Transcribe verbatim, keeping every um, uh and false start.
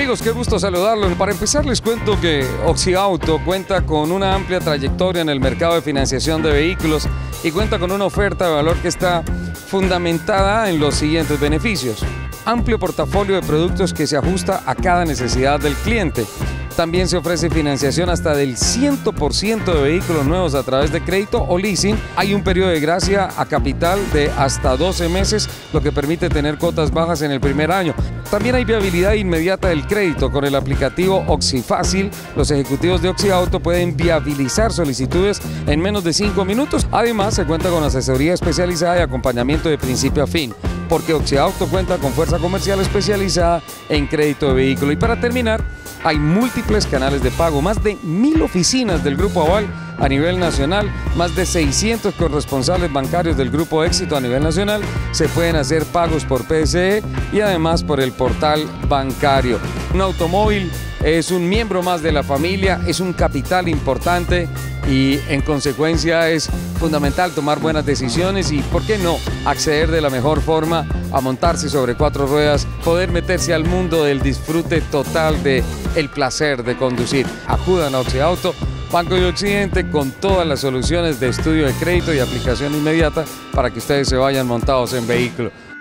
Amigos, qué gusto saludarlos. Para empezar les cuento que Oxiauto cuenta con una amplia trayectoria en el mercado de financiación de vehículos y cuenta con una oferta de valor que está fundamentada en los siguientes beneficios. Amplio portafolio de productos que se ajusta a cada necesidad del cliente. También se ofrece financiación hasta del cien por ciento de vehículos nuevos a través de crédito o leasing. Hay un periodo de gracia a capital de hasta doce meses, lo que permite tener cuotas bajas en el primer año. También hay viabilidad inmediata del crédito. Con el aplicativo OxiFácil, los ejecutivos de Oxiauto pueden viabilizar solicitudes en menos de cinco minutos. Además, se cuenta con asesoría especializada y acompañamiento de principio a fin, porque Oxiauto cuenta con fuerza comercial especializada en crédito de vehículo. Y para terminar, hay múltiples canales de pago, más de mil oficinas del Grupo Aval a nivel nacional, más de seiscientos corresponsales bancarios del Grupo Éxito a nivel nacional. Se pueden hacer pagos por P S E y además por el portal bancario. Un automóvil es un miembro más de la familia, es un capital importante y en consecuencia es fundamental tomar buenas decisiones y, ¿por qué no?, acceder de la mejor forma a montarse sobre cuatro ruedas, poder meterse al mundo del disfrute total de el placer de conducir. Acudan a Oxiauto, Banco de Occidente, con todas las soluciones de estudio de crédito y aplicación inmediata para que ustedes se vayan montados en vehículo.